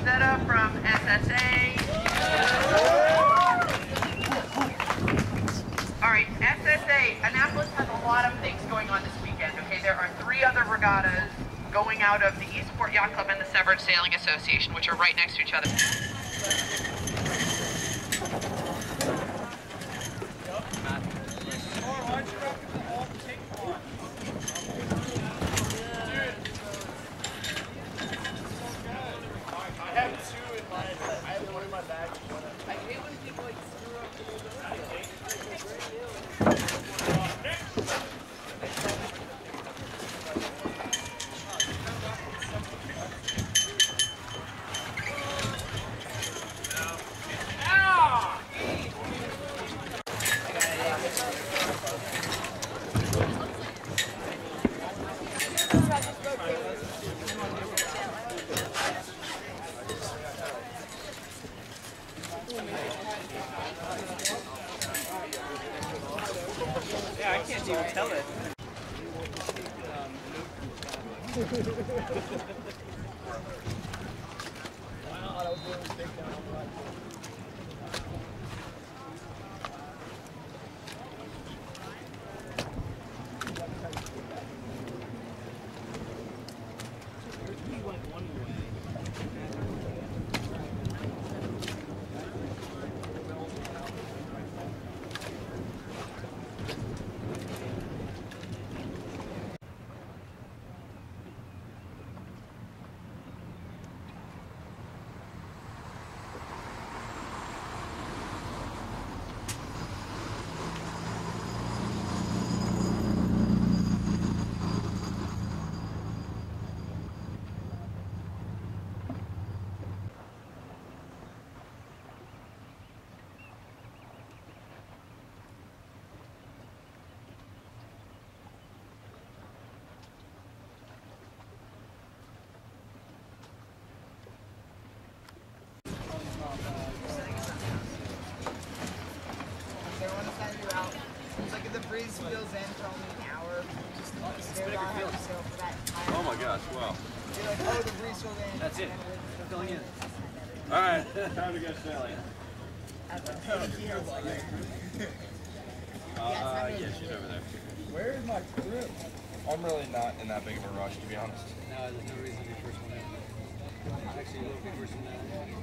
Regatta from SSA. All right, SSA, Annapolis has a lot of things going on this weekend, okay? There are 3 other regattas going out of the Eastport Yacht Club and the Severn Sailing Association, which are right next to each other. Yeah, I can't even tell it. breeze feels in for only an hour. Oh my gosh, wow. You're like, oh, the breeze feels in. That's it. Filling in. Alright, time to go sailing. Yeah, she's over there. Where is my crew? I'm really not in that big of a rush, to be honest. No, there's no reason to be first one in. Actually, a little bit first one in.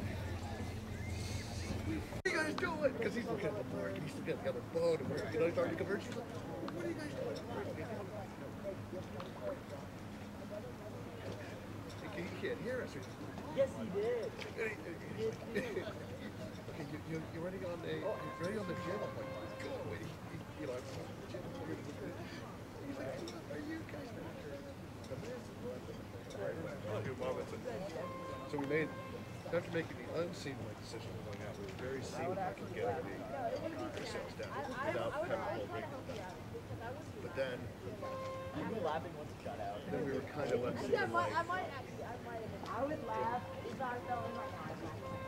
What are you guys doing? Because he's looking at the board and he's looking at the other boat and we're, he's starting to converge. He's like, what are you guys doing? He can't hear us. Yes, he did. Okay, you're running on the gym. I'm like, go away. You know, I'm on the gym. He's like, are you guys not So we made, after making the unseemly decision of going out, we were very seemly and getting the sales down without having a whole ring. But then, then we were kind of unseemly. I might have been. I would laugh if I fell in my eyes.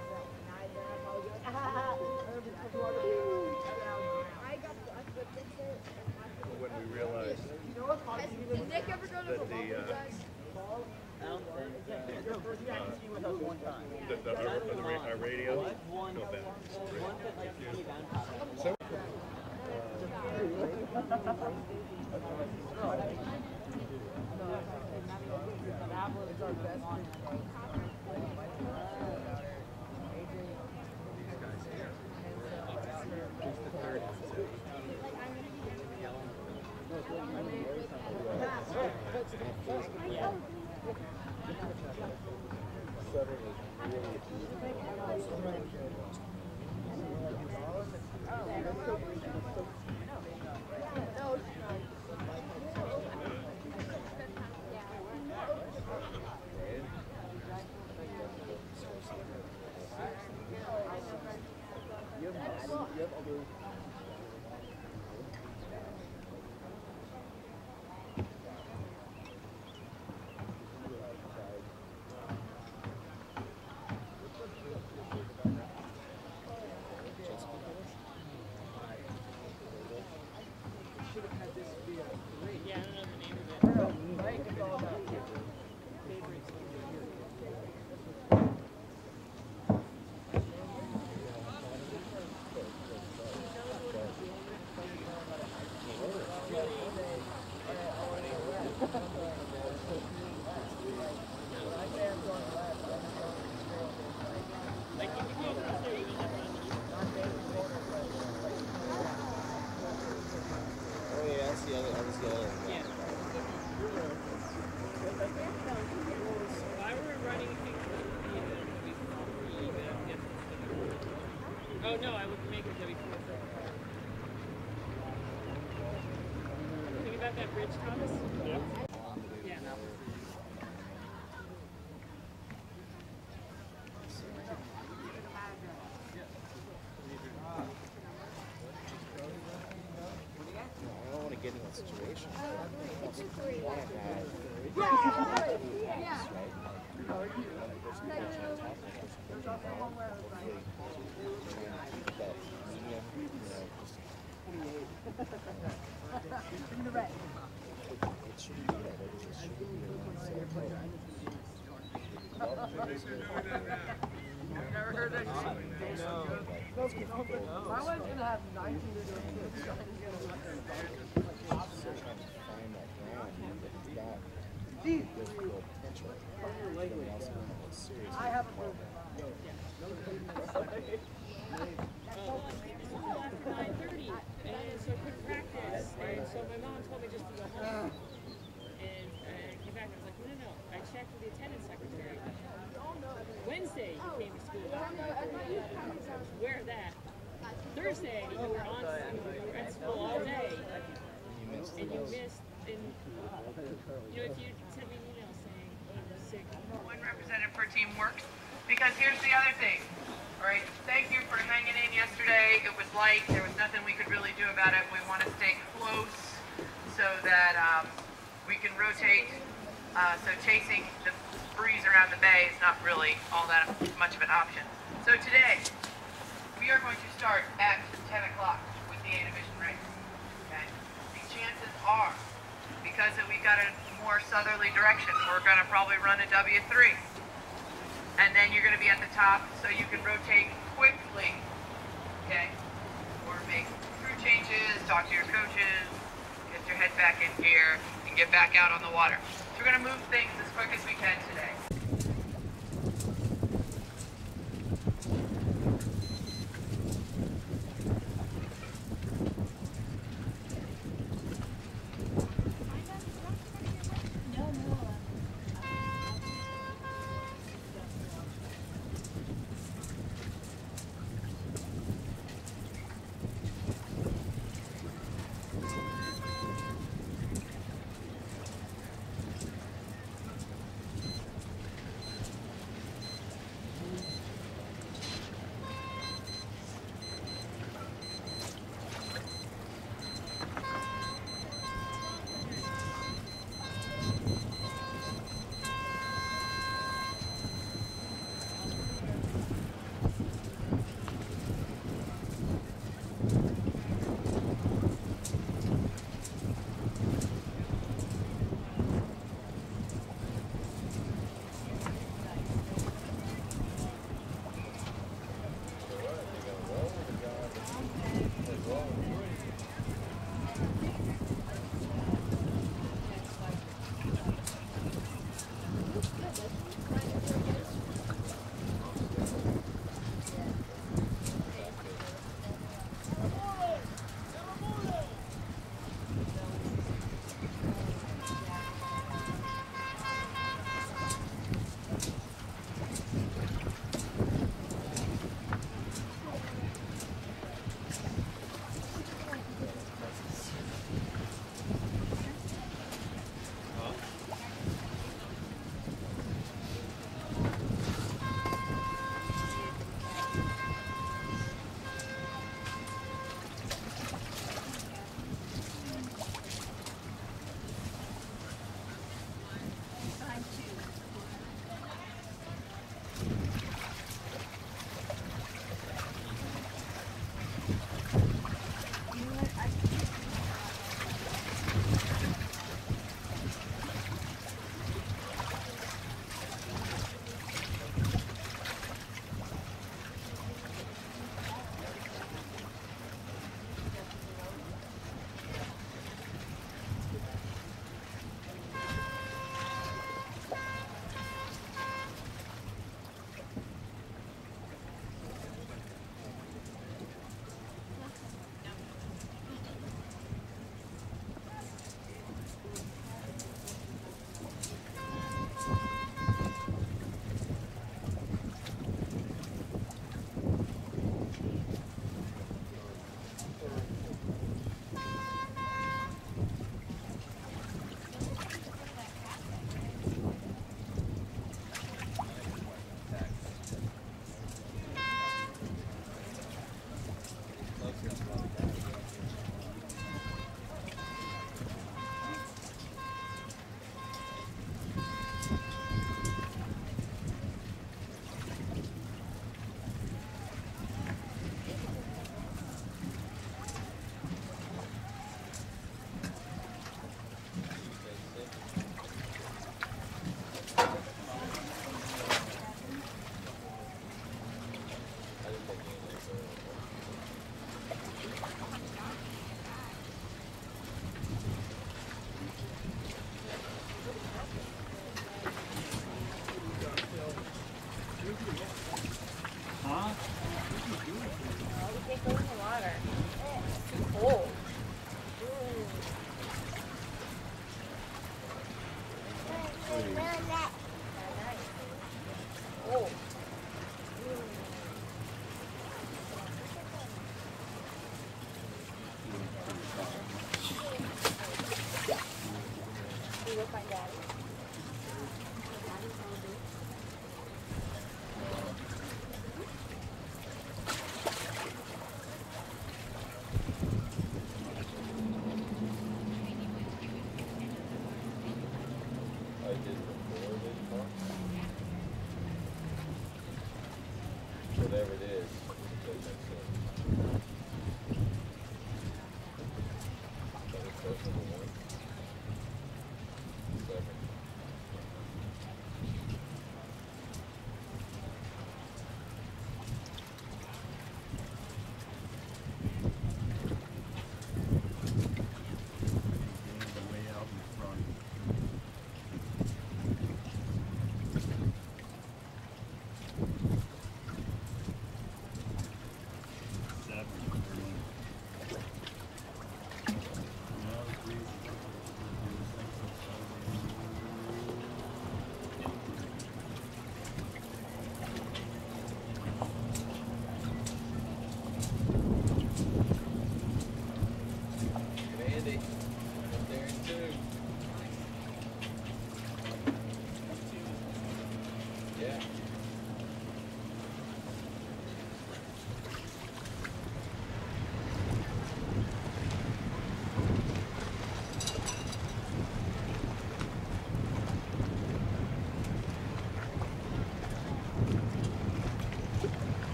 When we realized Did Nick ever go to that the our radio no so Oh no, I would make it W4. Think about that bridge, Thomas? Yeah. Yeah. I don't want to get in that situation. I want to have Never heard that shit. My wife's gonna have 19 kids. I have a problem. 9:30, and so I couldn't practice, and so my mom told me just to go home. And I came back and I was like, no. I checked with the attendance secretary. Wednesday you came to school. Where that? Thursday you were at school all day, and you missed. And if you sent me an email saying I'm sick. One representative per team works, because here's the other thing. All right, thank you for hanging in yesterday. It was light. There was nothing we could really do about it. We want to stay close so that we can rotate. So chasing the breeze around the bay is not really all that much of an option. So today, we are going to start at 10 o'clock with the A Division race. Okay? The chances are, because we've got a more southerly direction, we're going to probably run a W3. And then you're going to be at the top, so you can rotate quickly, okay? Or make crew changes, talk to your coaches, get your head back in gear, and get back out on the water. So we're going to move things as quick as we can today.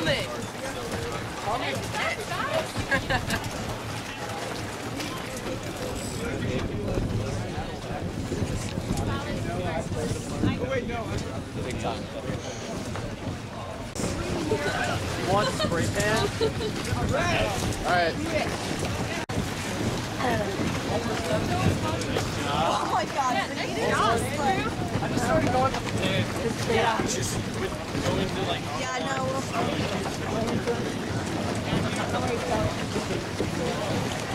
filming. Big time. You want spray tan? Alright. Oh my god. I just started going just with going to like Yeah, I know.